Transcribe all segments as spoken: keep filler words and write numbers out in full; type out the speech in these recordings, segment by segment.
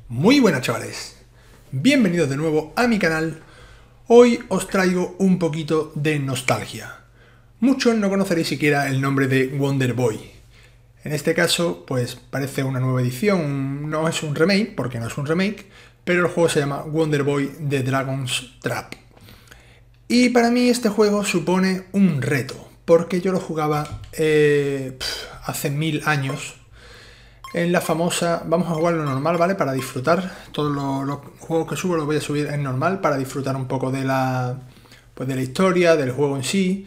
Muy buenas chavales, bienvenidos de nuevo a mi canal. Hoy os traigo un poquito de nostalgia. Muchos no conoceréis siquiera el nombre de Wonder Boy. En este caso, pues parece una nueva edición, no es un remake, porque no es un remake, pero el juego se llama Wonder Boy The Dragon's Trap. Y para mí este juego supone un reto, porque yo lo jugaba eh, pf, hace mil años. En la famosa, vamos a jugarlo normal, ¿vale? Para disfrutar. Todos los, los juegos que subo los voy a subir en normal para disfrutar un poco de la, pues de la historia, del juego en sí.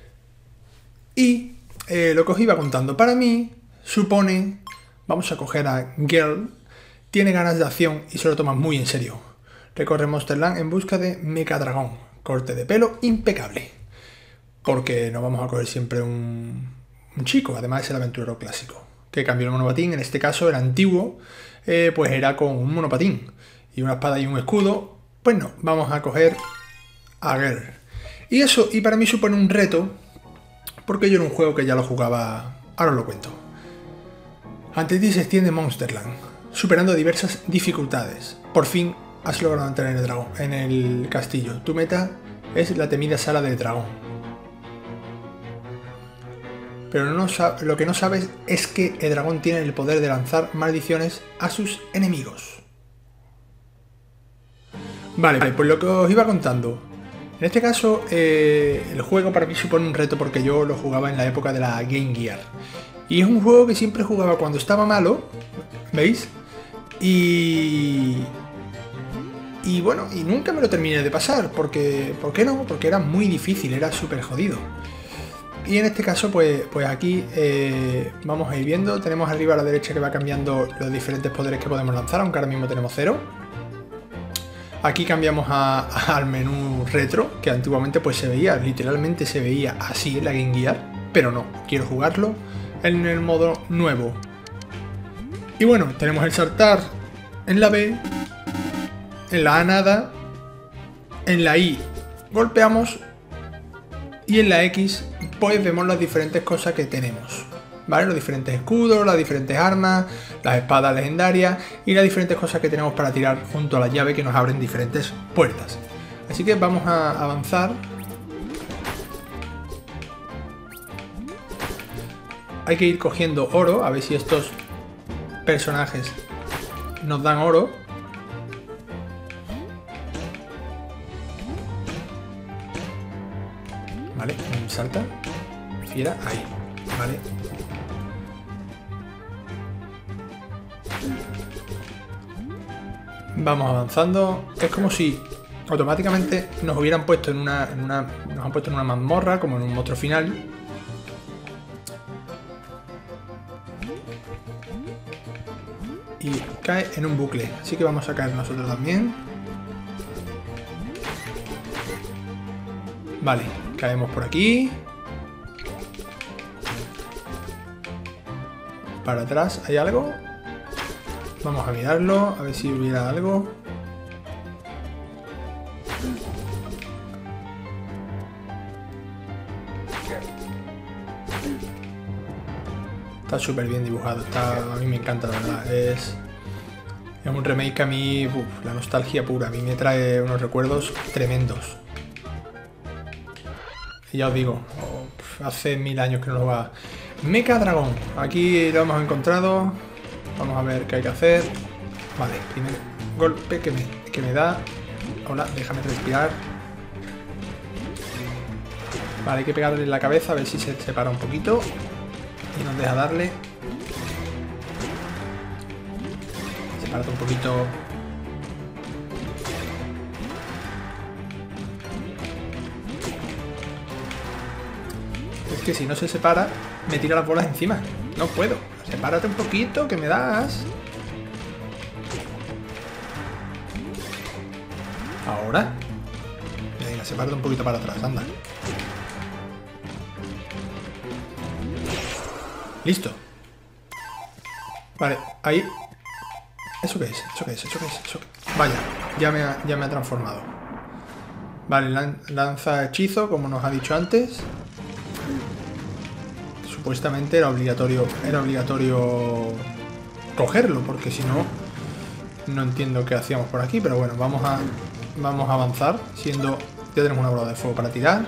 Y eh, lo que os iba contando, para mí supone, vamos a coger a Girl, tiene ganas de acción y se lo toma muy en serio. Recorre Monsterland en busca de Mecha Dragón, corte de pelo impecable. Porque no vamos a coger siempre un, un chico, además es el aventurero clásico. Que cambió el monopatín, en este caso el antiguo, eh, pues era con un monopatín y una espada y un escudo. Pues no, vamos a coger a Girl. Y eso, y para mí supone un reto, porque yo era un juego que ya lo jugaba, ahora os lo cuento. Ante ti se extiende Monsterland, superando diversas dificultades. Por fin has logrado entrar en el dragón, en el castillo. Tu meta es la temida sala del dragón. Pero no, lo que no sabes es que el dragón tiene el poder de lanzar maldiciones a sus enemigos. Vale, vale, pues lo que os iba contando. En este caso, eh, el juego para mí supone un reto porque yo lo jugaba en la época de la Game Gear. Y es un juego que siempre jugaba cuando estaba malo, ¿veis? Y... Y bueno, y nunca me lo terminé de pasar, porque... ¿Por qué no? Porque era muy difícil, era súper jodido. Y en este caso, pues, pues aquí eh, vamos a ir viendo. Tenemos arriba a la derecha que va cambiando los diferentes poderes que podemos lanzar, aunque ahora mismo tenemos cero. Aquí cambiamos a, a, al menú retro, que antiguamente pues se veía, literalmente se veía así en la Game Gear, pero no, quiero jugarlo en el modo nuevo. Y bueno, tenemos el saltar en la B, en la A nada, en la I golpeamos y en la X pues vemos las diferentes cosas que tenemos, ¿vale? Los diferentes escudos, las diferentes armas, las espadas legendarias y las diferentes cosas que tenemos para tirar junto a la llave que nos abren diferentes puertas. Así que vamos a avanzar. Hay que ir cogiendo oro, a ver si estos personajes nos dan oro. Vale, salta. Fiera, ahí, vale. Vamos avanzando. Es como si automáticamente nos hubieran puesto en una, en una. Nos han puesto en una mazmorra, como en un monstruo final. Y cae en un bucle. Así que vamos a caer nosotros también. Vale, caemos por aquí. Para atrás, ¿hay algo? Vamos a mirarlo, a ver si hubiera algo. Está súper bien dibujado, está, a mí me encanta, la verdad. Es, es un remake que a mí, uf, la nostalgia pura, a mí me trae unos recuerdos tremendos. Y ya os digo, oh, hace mil años que no lo va. Mecha Dragón, aquí lo hemos encontrado. Vamos a ver qué hay que hacer. Vale, primer golpe que me, que me da. Hola, déjame respirar. Vale, hay que pegarle en la cabeza a ver si se separa un poquito y nos deja darle. Sepárate un poquito. Es que si no se separa, me tira las bolas encima. No puedo. Sepárate un poquito, que me das. Ahora. Venga, sepárate un poquito para atrás, anda. Listo. Vale, ahí. ¿Eso qué es? ¿Eso qué es? ¿Eso qué es? ¿Eso qué es? Vaya, ya me ha, ya me ha transformado. Vale, lan lanza hechizo, como nos ha dicho antes. Supuestamente era obligatorio, era obligatorio cogerlo, porque si no No entiendo qué hacíamos por aquí, pero bueno, vamos a, vamos a avanzar, siendo... Ya tenemos una bola de fuego para tirar.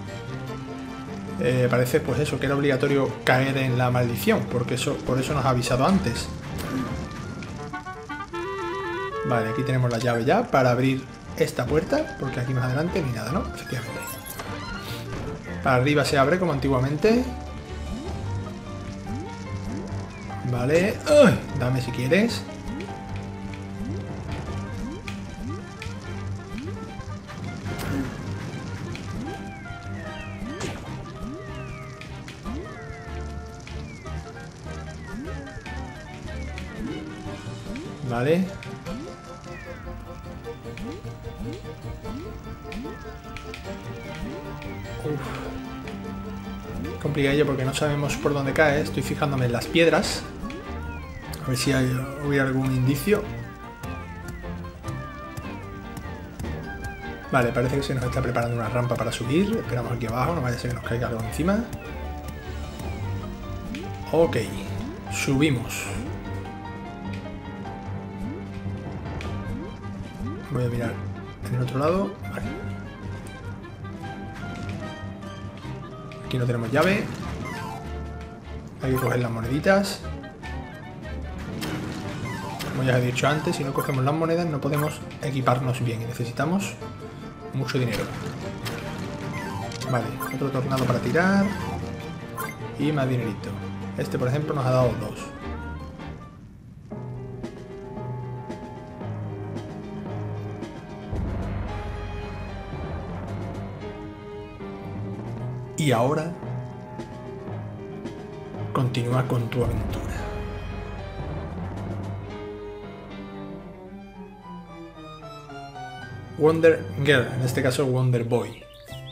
Eh, parece pues eso, que era obligatorio caer en la maldición, porque eso, por eso nos ha avisado antes. Vale, aquí tenemos la llave ya para abrir esta puerta, porque aquí más adelante ni nada, ¿no? Efectivamente. Para arriba se abre como antiguamente. Vale. ¡Ay! Dame si quieres. Vale. Uf. Complicadillo porque no sabemos por dónde cae. Estoy fijándome en las piedras. A ver si hay, hubiera algún indicio. Vale, parece que se nos está preparando una rampa para subir. Esperamos aquí abajo, no vaya a ser que nos caiga algo encima. Ok, subimos. Voy a mirar en el otro lado. Vale. Aquí no tenemos llave. Hay que coger las moneditas. Como ya he dicho antes, si no cogemos las monedas no podemos equiparnos bien y necesitamos mucho dinero. Vale, otro tornado para tirar. Y más dinerito. Este, por ejemplo, nos ha dado dos. Y ahora, continúa con tu aventura. Wonder Girl, en este caso Wonder Boy.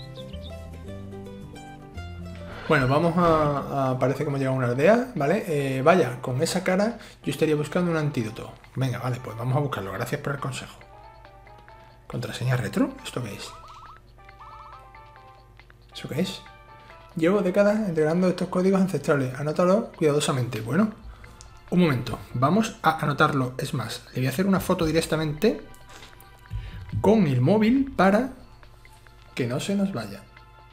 Bueno, vamos a... a parece que hemos llegado a una aldea, ¿vale? Eh, vaya, con esa cara yo estaría buscando un antídoto. Venga, vale, pues vamos a buscarlo. Gracias por el consejo. ¿Contraseña retro? ¿Esto qué es? ¿Eso qué es? Llevo décadas integrando estos códigos ancestrales. Anótalo cuidadosamente. Bueno, un momento. Vamos a anotarlo. Es más, le voy a hacer una foto directamente con el móvil para que no se nos vaya.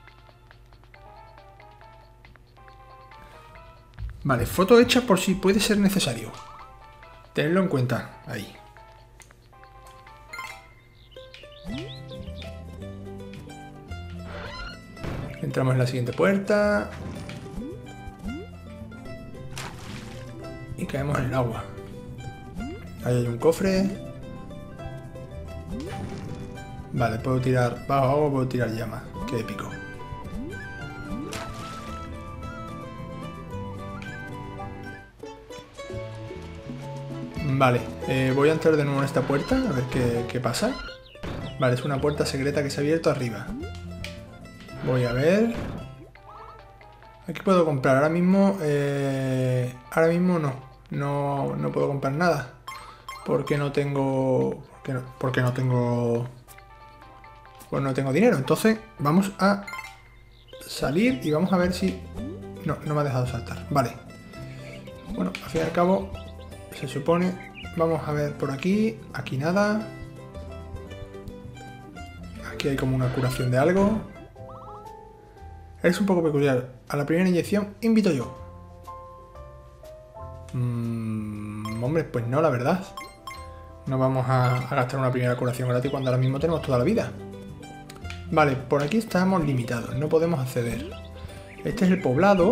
Vale, foto hecha por si puede ser necesario. Tenedlo en cuenta. Ahí. Entramos en la siguiente puerta. Y caemos en el agua. Ahí hay un cofre. Vale, puedo tirar bajo agua, puedo tirar llama. Qué épico. Vale, eh, voy a entrar de nuevo en esta puerta, a ver qué, qué pasa. Vale, es una puerta secreta que se ha abierto arriba. Voy a ver. Aquí puedo comprar. Ahora mismo... Eh, ahora mismo no. No, no puedo comprar nada. Porque no tengo... Porque no, porque no tengo... Pues no tengo dinero. Entonces vamos a salir y vamos a ver si... No, no me ha dejado saltar. Vale. Bueno, al fin y al cabo... Se supone... Vamos a ver por aquí. Aquí nada. Aquí hay como una curación de algo. Es un poco peculiar. A la primera inyección invito yo. Mm, hombre, pues no, la verdad. No vamos a, a gastar una primera curación gratis cuando ahora mismo tenemos toda la vida. Vale, por aquí estamos limitados. No podemos acceder. Este es el poblado.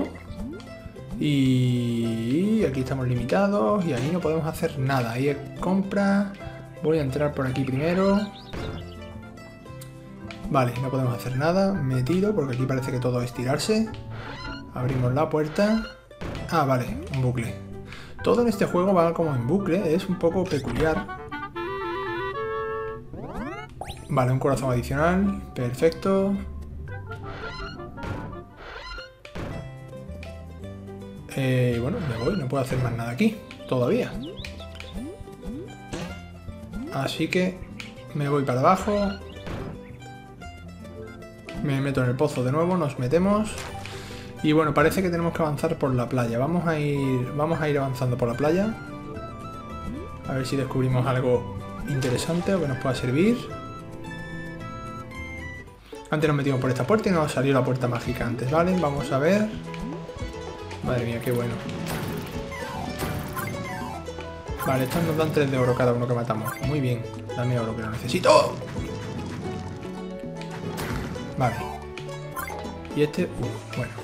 Y aquí estamos limitados. Y ahí no podemos hacer nada. Ahí es compra. Voy a entrar por aquí primero. Vale, no podemos hacer nada. Me tiro porque aquí parece que todo es tirarse. Abrimos la puerta. Ah, vale, un bucle. Todo en este juego va como en bucle. Es un poco peculiar. Vale, un corazón adicional. Perfecto. Eh, bueno, me voy. No puedo hacer más nada aquí. Todavía. Así que me voy para abajo. Me meto en el pozo de nuevo, nos metemos. Y bueno, parece que tenemos que avanzar por la playa. Vamos a ir, vamos a ir avanzando por la playa. A ver si descubrimos algo interesante o que nos pueda servir. Antes nos metimos por esta puerta y nos salió la puerta mágica antes, ¿vale? Vamos a ver. Madre mía, qué bueno. Vale, estos nos dan tres de oro cada uno que matamos. Muy bien, dame oro que lo necesito. Vale. Y este... Uh, bueno.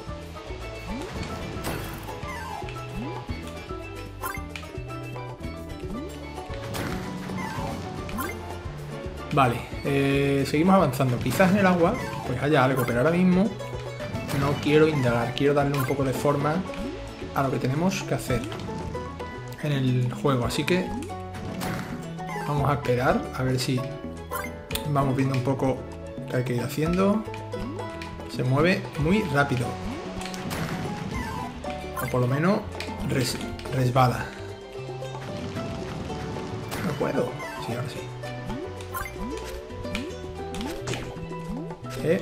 Vale, eh, seguimos avanzando. Quizás en el agua pues haya algo, pero ahora mismo no quiero indagar. Quiero darle un poco de forma a lo que tenemos que hacer en el juego. Así que vamos a esperar a ver si vamos viendo un poco qué hay que ir haciendo. Se mueve muy rápido. O por lo menos res resbala. No puedo. Sí, ahora sí. Eh.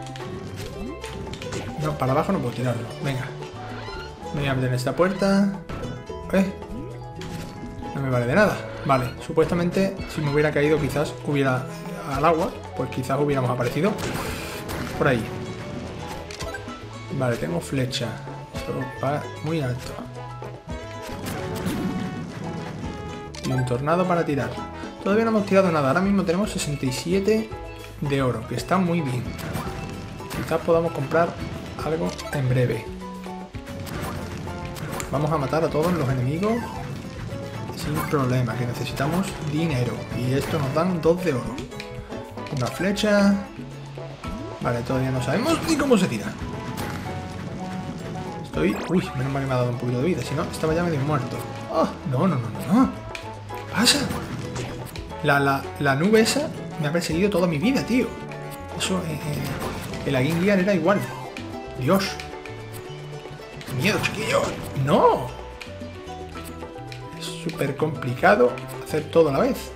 No, para abajo no puedo tirarlo. Venga. Me voy a meter en esta puerta. Eh. No me vale de nada. Vale, supuestamente si me hubiera caído quizás hubiera al agua, pues quizás hubiéramos aparecido por ahí. Vale, tengo flecha. Esto va muy alto. Y un tornado para tirar. Todavía no hemos tirado nada. Ahora mismo tenemos sesenta y siete de oro, que está muy bien. Quizás podamos comprar algo en breve. Vamos a matar a todos los enemigos sin problema, que necesitamos dinero. Y esto nos dan dos de oro. Una flecha. Vale, todavía no sabemos ni cómo se tira. Estoy... Uy, menos mal que me ha dado un poquito de vida. Si no, estaba ya medio muerto. Oh, no, no, no, no, no. ¿Qué pasa? La, la, la nube esa me ha perseguido toda mi vida, tío. Eso, eh, eh, el Game Gear era igual. Dios. ¡Qué miedo, chiquillo! ¡No! Es súper complicado hacer todo a la vez.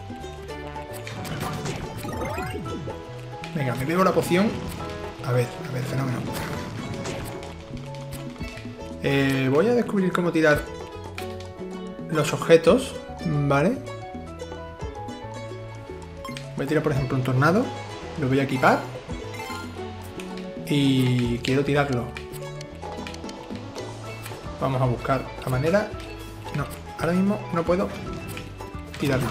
Venga, me bebo la poción. A ver, a ver, fenómeno. Eh, voy a descubrir cómo tirar los objetos, ¿vale? Voy a tirar, por ejemplo, un tornado. Lo voy a equipar. Y quiero tirarlo. Vamos a buscar la manera. No, ahora mismo no puedo tirarlo.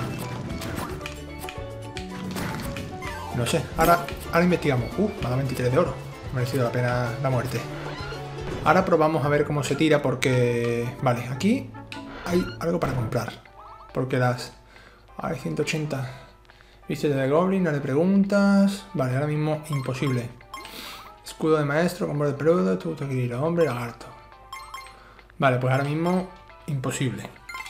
No sé, ahora, ahora investigamos. Uh, me ha dado veintitrés de oro. Me ha merecido la pena la muerte. Ahora probamos a ver cómo se tira porque... Vale, aquí hay algo para comprar. Porque las... Hay ciento ochenta... Viste de Goblin, no le preguntas... Vale, ahora mismo imposible. Escudo de maestro, combo de peludo, tu tequila, hombre, lagarto. Vale, pues ahora mismo imposible.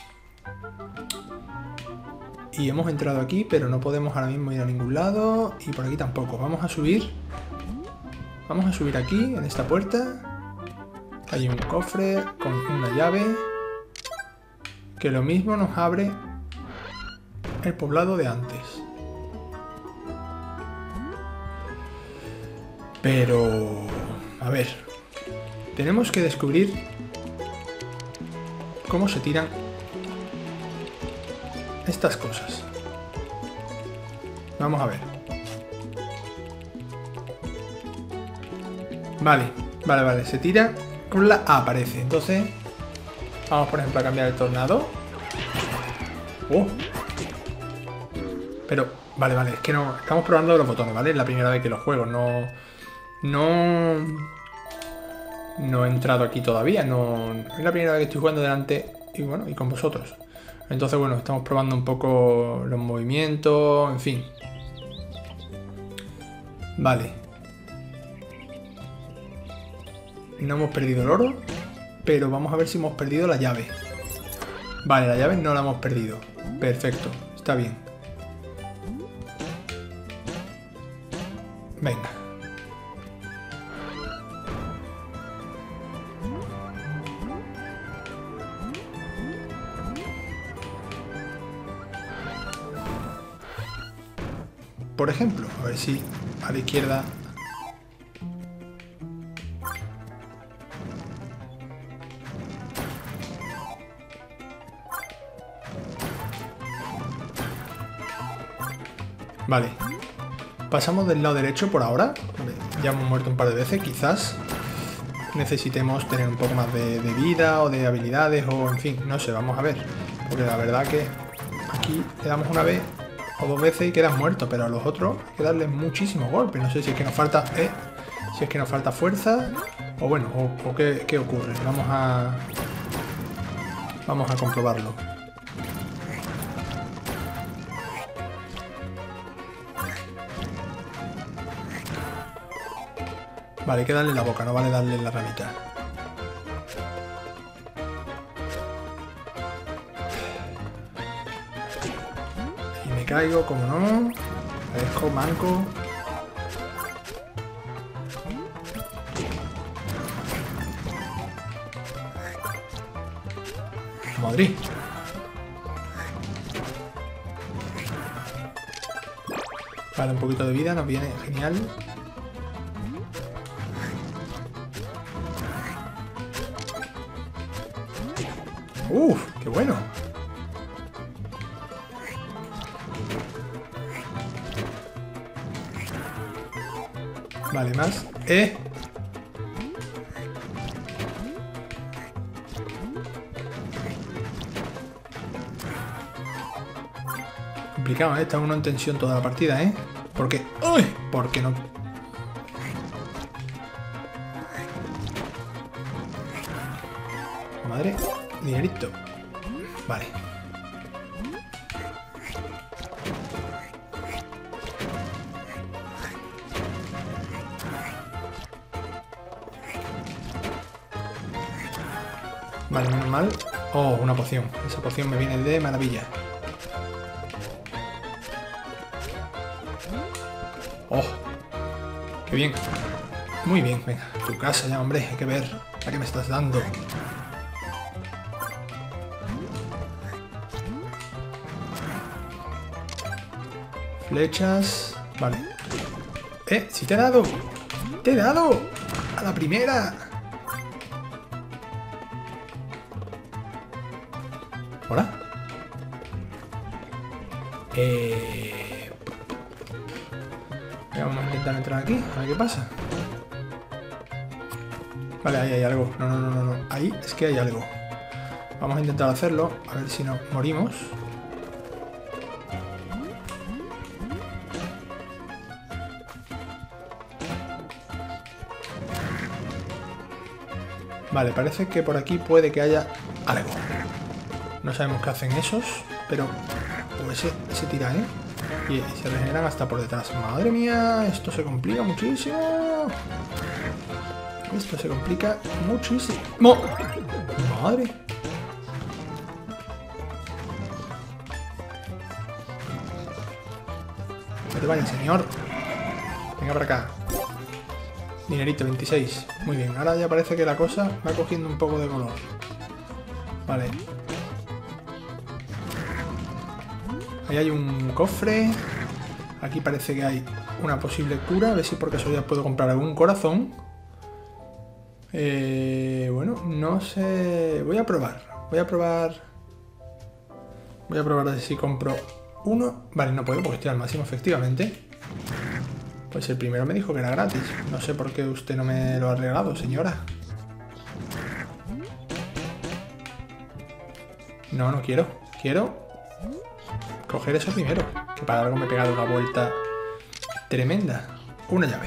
Y hemos entrado aquí, pero no podemos ahora mismo ir a ningún lado. Y por aquí tampoco. Vamos a subir. Vamos a subir aquí, en esta puerta. Hay un cofre con una llave. Que lo mismo nos abre el poblado de antes. Pero... A ver. Tenemos que descubrir cómo se tiran estas cosas. Vamos a ver. Vale, vale, vale. Se tira con la A, aparece. Entonces, vamos por ejemplo a cambiar el tornado. Oh. Pero, vale, vale. Es que no... Estamos probando los botones, ¿vale? Es la primera vez que los juego. No... No... No he entrado aquí todavía. No... Es la primera vez que estoy jugando delante y bueno, y con vosotros. Entonces, bueno, estamos probando un poco los movimientos, en fin. Vale. No hemos perdido el oro, pero vamos a ver si hemos perdido la llave. Vale, la llave no la hemos perdido. Perfecto, está bien. Venga. Por ejemplo, a ver si a la izquierda... Vale. Pasamos del lado derecho por ahora. Ya hemos muerto un par de veces, quizás necesitemos tener un poco más de, de vida o de habilidades o en fin, no sé, vamos a ver. Porque la verdad que aquí le damos una vez o dos veces y quedan muertos, pero a los otros hay que darles muchísimos golpes. No sé si es que nos falta eh, si es que nos falta fuerza o bueno, o, o qué, qué ocurre. Vamos a vamos a comprobarlo. Vale, hay que darle en la boca, no vale darle en la ramita. Y me caigo, como no. Parezco manco. Madrid. Vale, un poquito de vida nos viene genial. ¡Uf! ¡Qué bueno! Vale, más. ¡Eh! Complicado, ¿eh? Está uno en tensión toda la partida, ¿eh? ¿Por qué? ¡Uy! ¿Por qué no? Madre... Dinerito. Vale. Vale, menos mal. Oh, una poción. Esa poción me viene de maravilla. Oh, qué bien. Muy bien, venga. Tu casa ya, hombre. Hay que ver a qué me estás dando. Flechas. Vale. ¡Eh! ¡Sí te he dado! ¡Te he dado! ¡A la primera! ¿Hola? Eh... Vamos a intentar entrar aquí. A ver qué pasa. Vale, ahí hay algo. No, no, no, no, no. Ahí es que hay algo. Vamos a intentar hacerlo. A ver si no morimos. Vale, parece que por aquí puede que haya algo. No sabemos qué hacen esos, pero pues ese, ese tira, ¿eh? Y, y se regeneran hasta por detrás. ¡Madre mía! Esto se complica muchísimo. Esto se complica muchísimo. ¡Madre! No te vayas, señor. Venga para acá. Dinerito, veintiséis. Muy bien, ahora ya parece que la cosa va cogiendo un poco de color. Vale. Ahí hay un cofre. Aquí parece que hay una posible cura. A ver si por casualidad puedo comprar algún corazón. Eh, bueno, no sé... Voy a probar. Voy a probar... Voy a probar a ver si compro uno. Vale, no puedo porque estoy al máximo, efectivamente. Pues el primero me dijo que era gratis. No sé por qué usted no me lo ha regalado, señora. No, no quiero. Quiero coger eso primero. Que para algo me he pegado una vuelta tremenda. Una llave.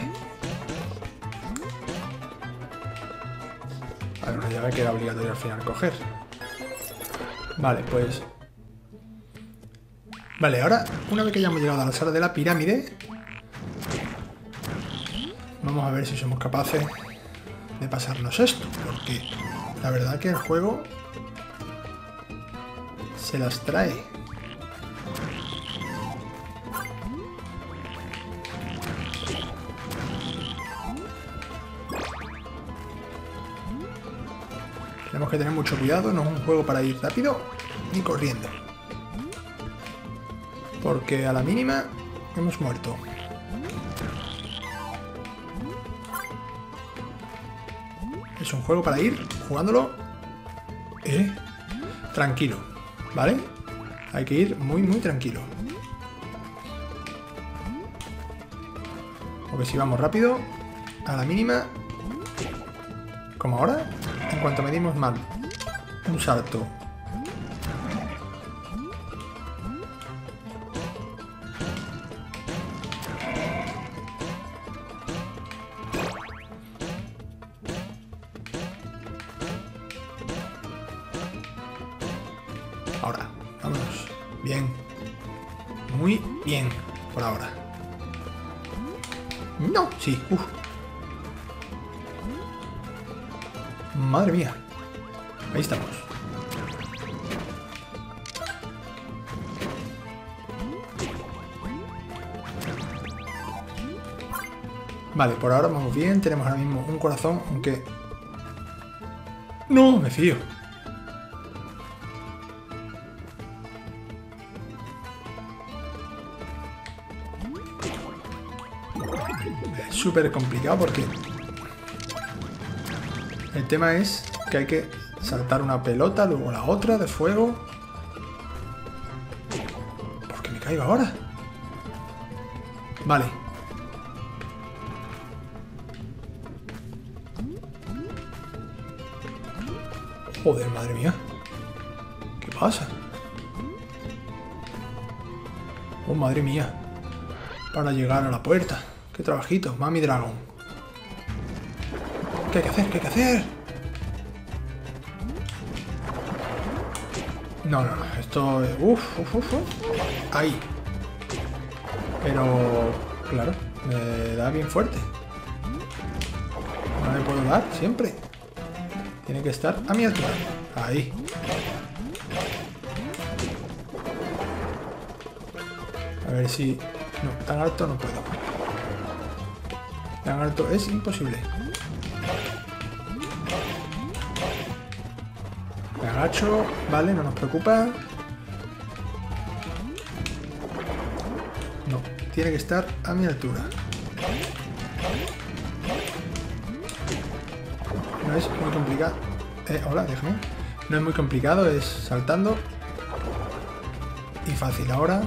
A ver, una llave que era obligatoria al final coger. Vale, pues... Vale, ahora, una vez que hayamos llegado a la sala de la pirámide... Vamos a ver si somos capaces de pasarnos esto, porque la verdad que el juego se las trae. Tenemos que tener mucho cuidado, no es un juego para ir rápido ni corriendo. Porque a la mínima hemos muerto. Es un juego para ir jugándolo eh, tranquilo, ¿vale? Hay que ir muy, muy tranquilo. Porque si vamos rápido, a la mínima, como ahora, en cuanto medimos mal un salto, ahora, vámonos, bien, muy bien, por ahora. No, sí, uff. Madre mía. Ahí estamos. Vale, por ahora vamos bien. Tenemos ahora mismo un corazón, aunque... No, me fío. Es súper complicado porque... El tema es que hay que saltar una pelota, luego la otra de fuego. ¿Por qué me caigo ahora? Vale. Joder, madre mía. ¿Qué pasa? Oh, madre mía. Para llegar a la puerta. Qué trabajito, Mami Dragon. ¿Qué hay que hacer? ¿Qué hay que hacer? No, no, no. Esto es... Uf, uf, uf, uf. Ahí. Pero... Claro. Me da bien fuerte. No me puedo dar siempre. Tiene que estar a mi altura. Ahí. A ver si... No, tan alto no puedo. Tan alto es imposible. Me agacho, vale, no nos preocupa. No, tiene que estar a mi altura. No es muy complicado. Eh, hola, déjame. No es muy complicado, es saltando. Y fácil ahora.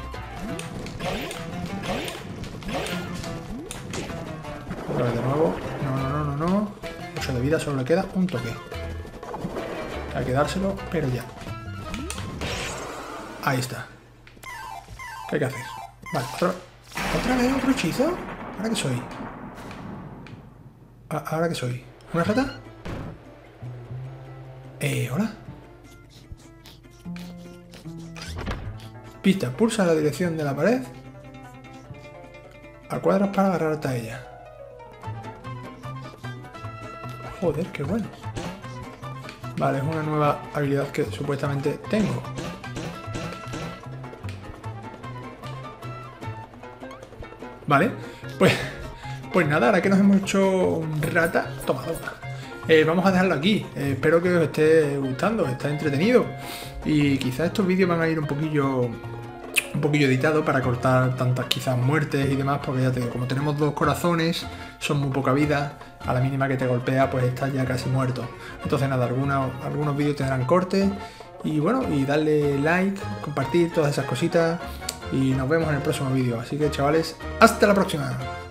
Otra vez de nuevo. No, no, no, no, no. ocho de vida, solo le queda un toque. Hay que dárselo, pero ya. Ahí está. ¿Qué hay que hacer? Vale, otra, ¿otra vez otro hechizo? ¿Ahora qué soy? ¿Ahora qué soy? ¿Una rata? Eh, ¿hola? Pista, pulsa la dirección de la pared a cuadros para agarrarte a ella. Joder, qué bueno. Vale, es una nueva habilidad que supuestamente tengo. Vale, pues, pues nada, ahora que nos hemos hecho un rata, toma, toma. Eh, vamos a dejarlo aquí. Eh, espero que os esté gustando, está entretenido. Y quizás estos vídeos van a ir un poquillo, un poquillo editados para cortar tantas quizás muertes y demás, porque ya te digo, como tenemos dos corazones, son muy poca vida. A la mínima que te golpea, pues estás ya casi muerto. Entonces nada, algunos, algunos vídeos tendrán cortes. Y bueno, y darle like, compartir todas esas cositas. Y nos vemos en el próximo vídeo. Así que chavales, hasta la próxima.